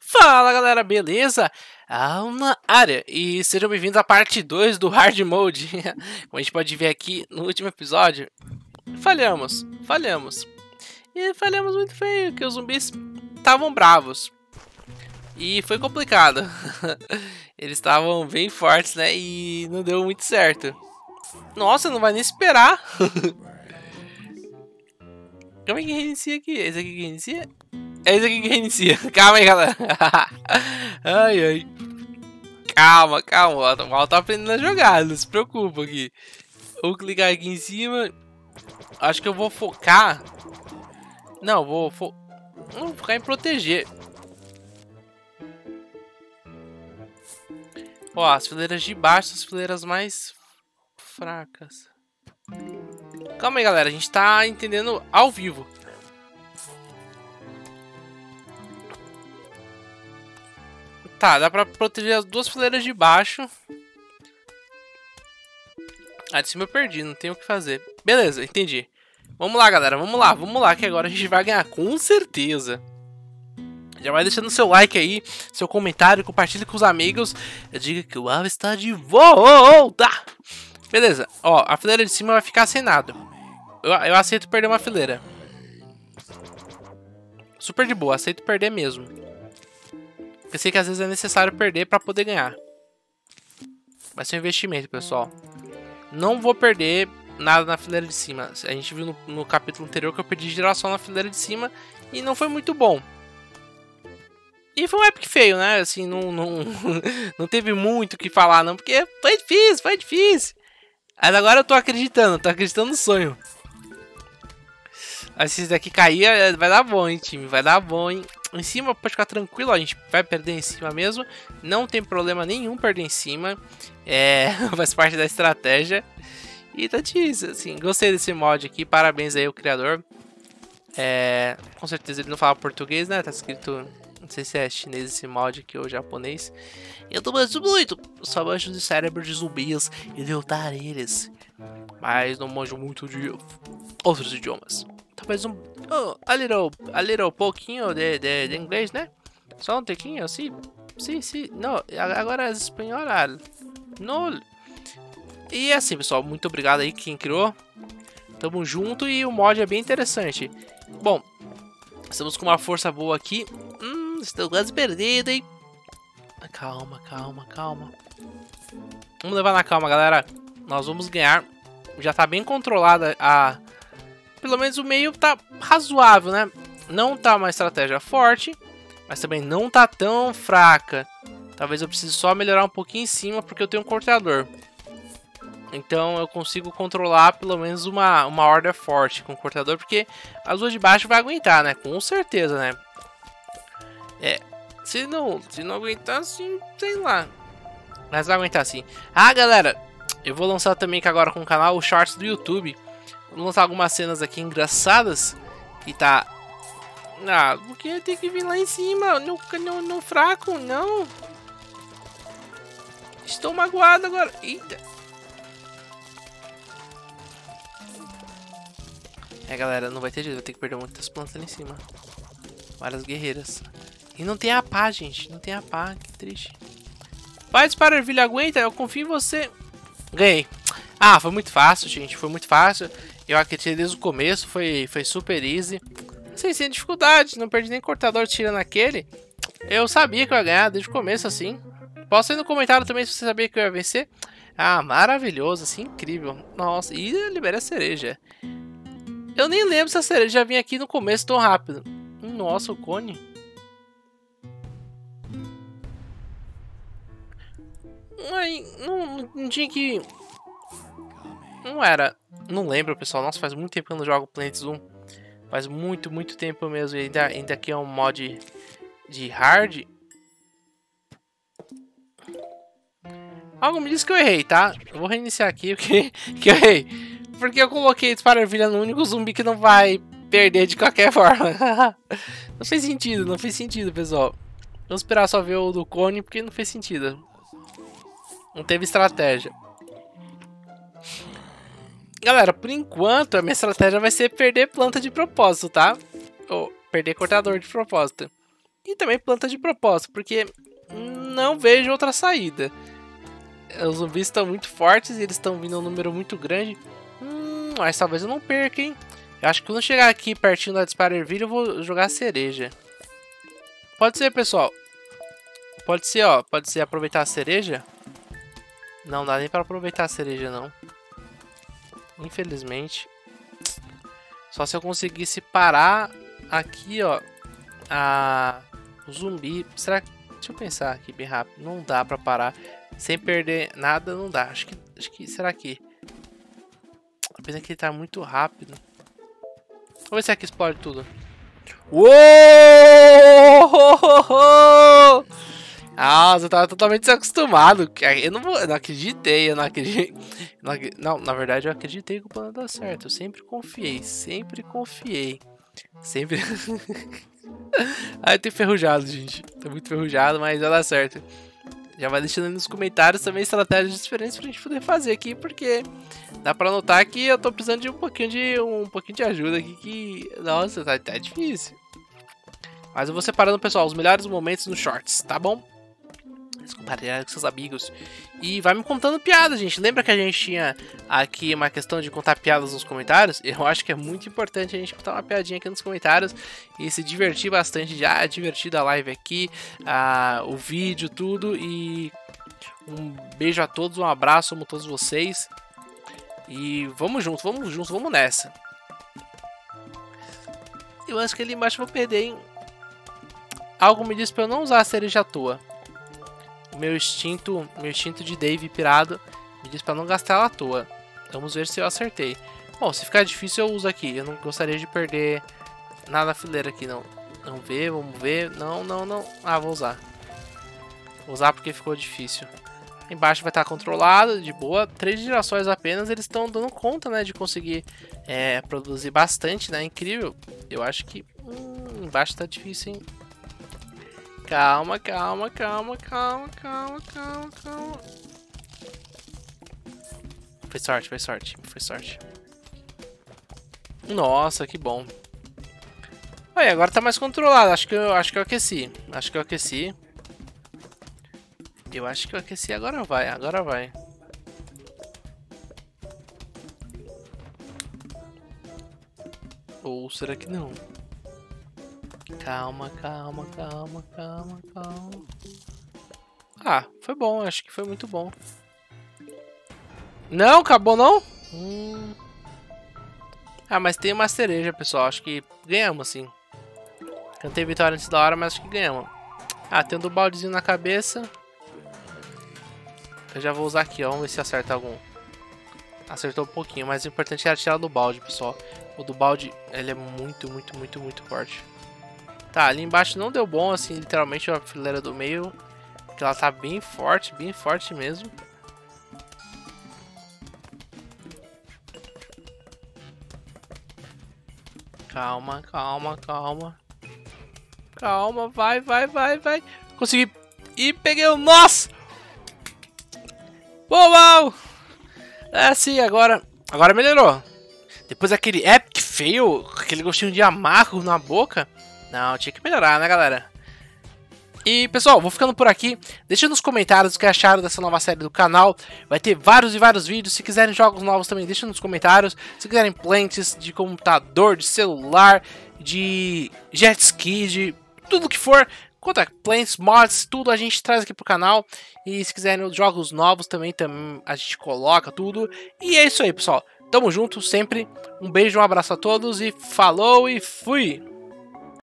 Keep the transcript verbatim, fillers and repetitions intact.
Fala galera, beleza? Alma área e sejam bem-vindos à parte dois do Hard Mode. Como a gente pode ver aqui no último episódio, falhamos, falhamos. E falhamos muito feio, que os zumbis estavam bravos. E foi complicado. Eles estavam bem fortes, né? E não deu muito certo. Nossa, não vai nem esperar. Como é que reinicia aqui? Esse aqui que reinicia? É esse aqui que reinicia. Calma aí, galera. Ai, ai. Calma, calma. O mal tá aprendendo a jogar. Não se preocupa aqui. Vou clicar aqui em cima. Acho que eu vou focar. Não, vou, fo... vou focar em proteger. Ó, as fileiras de baixo são as fileiras mais fracas. Calma aí, galera. A gente tá entendendo ao vivo. Tá, dá pra proteger as duas fileiras de baixo. A de cima eu perdi, não tem o que fazer. Beleza, entendi. Vamos lá, galera, vamos lá, vamos lá, que agora a gente vai ganhar, com certeza. Já vai deixando seu like aí, seu comentário, compartilhe com os amigos. Diga que o Alva está de volta. Beleza, ó, a fileira de cima vai ficar sem nada. Eu, eu aceito perder uma fileira. Super de boa, aceito perder mesmo. Pensei que às vezes é necessário perder para poder ganhar. Vai ser um investimento, pessoal. Não vou perder nada na fileira de cima. A gente viu no, no capítulo anterior que eu perdi geração na fileira de cima e não foi muito bom. E foi um epic feio, né? Assim, não, não, não teve muito o que falar, não. Porque foi difícil, foi difícil. Mas agora eu tô acreditando, tô acreditando no sonho. Aí se esse daqui cair, vai dar bom, hein, time? Vai dar bom, hein? Em cima pode ficar tranquilo, ó, a gente vai perder em cima mesmo. Não tem problema nenhum perder em cima. É, faz parte da estratégia. E tá difícil, assim, gostei desse mod aqui. Parabéns aí ao criador. É, com certeza ele não fala português, né? Tá escrito, não sei se é chinês esse mod aqui ou japonês. Eu tô manjo muito, só manjo de cérebro de zumbis e derrotar eles. Mas não manjo muito de outros idiomas. Talvez um oh, a little, a little pouquinho de, de, de inglês, né? Só um tequinho, sim, sim, sim. Não, agora é espanhol. No. E assim, pessoal, muito obrigado aí quem criou. Tamo junto e o mod é bem interessante. Bom, estamos com uma força boa aqui. Hum, estou quase perdido, hein? Calma, calma, calma. Vamos levar na calma, galera. Nós vamos ganhar. Já tá bem controlada a... Pelo menos o meio tá razoável, né? Não tá uma estratégia forte, mas também não tá tão fraca. Talvez eu precise só melhorar um pouquinho em cima, porque eu tenho um cortador. Então eu consigo controlar pelo menos uma, uma horda forte com o cortador, porque as duas de baixo vai aguentar, né? Com certeza, né? É, se não, se não aguentar assim, sei lá. Mas vai aguentar sim. Ah, galera, eu vou lançar também que agora com o canal o Shorts do YouTube. Vou lançar algumas cenas aqui engraçadas. Que tá... Ah, porque tem que vir lá em cima. No, no, no fraco, não. Estou magoado agora. Eita. É, galera, não vai ter jeito. Vou ter que perder muitas plantas ali em cima. Várias guerreiras. E não tem a pá, gente. Não tem a pá. Que triste. Vai disparar, ervilha, aguenta. Eu confio em você. Ganhei. Ah, foi muito fácil, gente. Foi muito fácil. Eu acreditei desde o começo, foi, foi super easy. Sem, sem dificuldade, não perdi nem cortador tirando aquele. Eu sabia que eu ia ganhar desde o começo, assim. Posta aí no comentário também se você sabia que eu ia vencer. Ah, maravilhoso, assim, incrível. Nossa, e libera a cereja. Eu nem lembro se a cereja já vinha aqui no começo tão rápido. Nossa, o cone. Ai, não, não tinha que... Não era... Não lembro, pessoal. Nossa, faz muito tempo que eu não jogo Plants um. Faz muito, muito tempo mesmo. E ainda, ainda aqui é um mod de hard. Algo me diz que eu errei, tá? Eu vou reiniciar aqui porque que eu errei. Porque eu coloquei disparo ervilha no único zumbi que não vai perder de qualquer forma. Não fez sentido, não fez sentido, pessoal. Vamos esperar só ver o do cone porque não fez sentido. Não teve estratégia. Galera, por enquanto a minha estratégia vai ser perder planta de propósito, tá? Ou perder cortador de propósito. E também planta de propósito, porque não vejo outra saída. Os zumbis estão muito fortes e eles estão vindo um número muito grande. Hum, mas talvez eu não perca, hein? Eu acho que quando chegar aqui pertinho da Dispara Ervilha, eu vou jogar a cereja. Pode ser, pessoal. Pode ser, ó. Pode ser aproveitar a cereja. Não dá nem pra aproveitar a cereja, não. Infelizmente. Só se eu conseguisse parar aqui, ó. A... O zumbi. Será que... Deixa eu pensar aqui bem rápido. Não dá pra parar. Sem perder nada, não dá. Acho que... Acho que... Será que... A pena que ele tá muito rápido. Vamos ver se aqui explode tudo. Uou! Ah, eu tava totalmente desacostumado. Eu não, vou, eu não acreditei, eu não acreditei. Não, na verdade eu acreditei que o plano ia dar certo. Eu sempre confiei, sempre confiei. Sempre. Ah, eu tô enferrujado, gente. Tô muito enferrujado, mas vai dar certo. Já vai deixando aí nos comentários também estratégias diferentes pra gente poder fazer aqui, porque dá pra notar que eu tô precisando de um pouquinho de um pouquinho de ajuda aqui, que nossa, tá, tá difícil. Mas eu vou separando, pessoal, os melhores momentos nos shorts, tá bom? Compartilhar com seus amigos. E vai me contando piadas, gente. Lembra que a gente tinha aqui uma questão de contar piadas nos comentários? Eu acho que é muito importante a gente contar uma piadinha aqui nos comentários e se divertir bastante. Já é divertido a live aqui, a, o vídeo, tudo. E um beijo a todos, um abraço a todos vocês. E vamos junto, vamos junto, vamos nessa. Eu acho que ali embaixo eu vou perder, hein? Algo me diz pra eu não usar a cereja à toa. Meu instinto, meu instinto de Dave pirado me diz pra não gastar ela à toa. Vamos ver se eu acertei. Bom, se ficar difícil eu uso aqui. Eu não gostaria de perder nada na fileira aqui, não. Vamos ver, vamos ver. Não, não, não. Ah, vou usar. Vou usar porque ficou difícil. Embaixo vai estar controlado, de boa. Três girassóis apenas, eles estão dando conta, né, de conseguir é, produzir bastante, né? Incrível. Eu acho que hum, embaixo tá difícil, hein? Calma, calma, calma, calma, calma, calma, calma. Foi sorte, foi sorte, foi sorte. Nossa, que bom. Olha, agora tá mais controlado. Acho que eu, acho que eu aqueci. Acho que eu aqueci. Eu acho que eu aqueci. Agora vai, agora vai. Ou será que não? Calma, calma, calma, calma, calma. Ah, foi bom, acho que foi muito bom. Não, acabou não? Hum. Ah, mas tem uma cereja, pessoal. Acho que ganhamos, sim. Cantei vitória antes da hora, mas acho que ganhamos. Ah, tem um do baldezinho na cabeça. Eu já vou usar aqui, ó. Vamos ver se acerta algum. Acertou um pouquinho, mas o importante é tirar do balde, pessoal. O do balde, ele é muito, muito, muito, muito forte. Tá, ali embaixo não deu bom, assim, literalmente a fileira do meio. Porque ela tá bem forte, bem forte mesmo. Calma, calma, calma. Calma, vai, vai, vai, vai. Consegui. E peguei o... Nossa! Uau! É assim, agora... Agora melhorou. Depois daquele epic fail, aquele gostinho de amargo na boca... Não, tinha que melhorar, né, galera? E, pessoal, vou ficando por aqui. Deixa nos comentários o que acharam dessa nova série do canal. Vai ter vários e vários vídeos. Se quiserem jogos novos também, deixa nos comentários. Se quiserem plantes de computador, de celular, de jet ski, de tudo que for, quanto a plantes, mods, tudo a gente traz aqui pro canal. E se quiserem os jogos novos também, também a gente coloca tudo. E é isso aí, pessoal. Tamo junto sempre. Um beijo, um abraço a todos e falou e fui!